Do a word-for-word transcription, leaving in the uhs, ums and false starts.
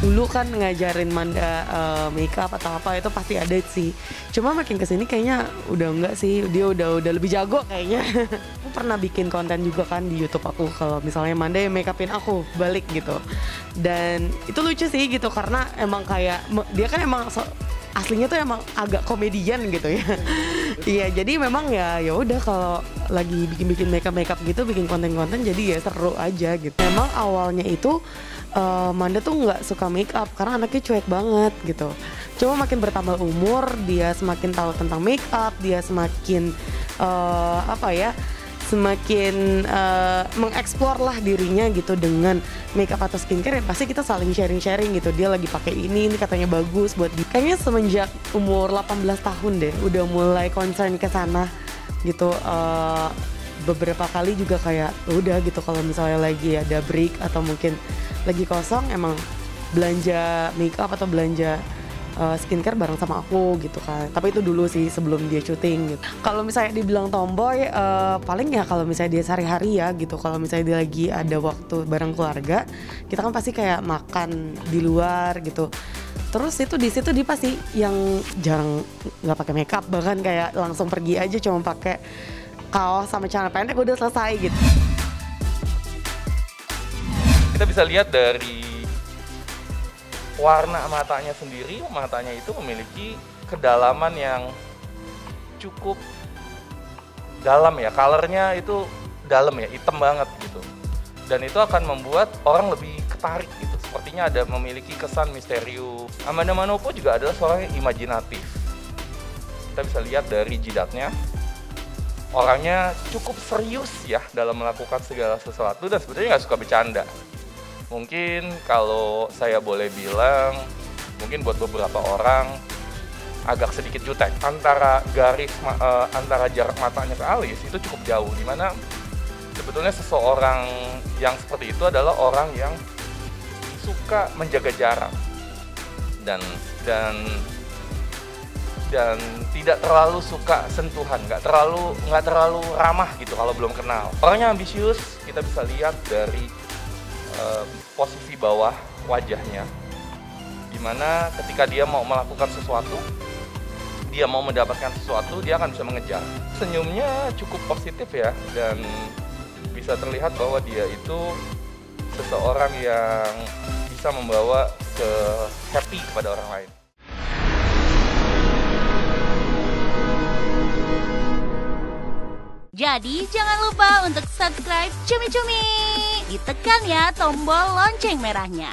dulu kan ngajarin Manda uh, makeup atau apa itu pasti ada sih. Cuma makin kesini kayaknya udah enggak sih, dia udah udah lebih jago kayaknya. Aku pernah bikin konten juga kan di YouTube aku kalau misalnya Manda yang make upin aku balik gitu. Dan itu lucu sih gitu karena emang kayak dia kan emang so, aslinya tuh emang agak komedian gitu ya. Iya, jadi memang ya ya udah kalau lagi bikin-bikin makeup makeup gitu, bikin konten-konten jadi ya seru aja gitu. Memang awalnya itu Uh, Manda tuh nggak suka make up karena anaknya cuek banget gitu. Cuma makin bertambah umur, dia semakin tahu tentang make up, dia semakin uh, apa ya, semakin uh, mengeksplor lah dirinya gitu dengan make up atau skincare. Ya pasti kita saling sharing-sharing gitu. Dia lagi pakai ini, ini katanya bagus buat dia. Kayaknya semenjak umur delapan belas tahun deh, udah mulai concern ke sana gitu. Uh, beberapa kali juga kayak udah gitu kalau misalnya lagi ada break atau mungkin lagi kosong emang belanja make up atau belanja uh, skincare bareng sama aku gitu kan. Tapi itu dulu sih sebelum dia syuting gitu. Kalau misalnya dibilang tomboy uh, paling ya kalau misalnya dia sehari-hari ya gitu. Kalau misalnya dia lagi ada waktu bareng keluarga, kita kan pasti kayak makan di luar gitu. Terus itu di situ dia pasti yang jarang nggak pakai makeup, bahkan kayak langsung pergi aja cuma pakai kaos sama celana pendek udah selesai gitu. Kita bisa lihat dari warna matanya sendiri, matanya itu memiliki kedalaman yang cukup dalam ya, colornya itu dalam ya, hitam banget gitu. Dan itu akan membuat orang lebih ketarik gitu, sepertinya ada memiliki kesan misterius. Amanda Manopo juga adalah seorang yang imajinatif. Kita bisa lihat dari jidatnya, orangnya cukup serius ya dalam melakukan segala sesuatu dan sebenarnya nggak suka bercanda. Mungkin kalau saya boleh bilang, mungkin buat beberapa orang agak sedikit jutek. Antara garis, uh, antara jarak matanya ke alis itu cukup jauh. Dimana sebetulnya seseorang yang seperti itu adalah orang yang suka menjaga jarak dan dan dan tidak terlalu suka sentuhan, nggak terlalu nggak terlalu ramah gitu kalau belum kenal. Orangnya ambisius, kita bisa lihat dari uh, posisi bawah wajahnya, dimana ketika dia mau melakukan sesuatu, dia mau mendapatkan sesuatu, dia akan bisa mengejar. Senyumnya cukup positif ya, dan bisa terlihat bahwa dia itu seseorang yang bisa membawa ke happy kepada orang lain. Jadi jangan lupa untuk subscribe Cumi Cumi. Ditekan ya tombol lonceng merahnya.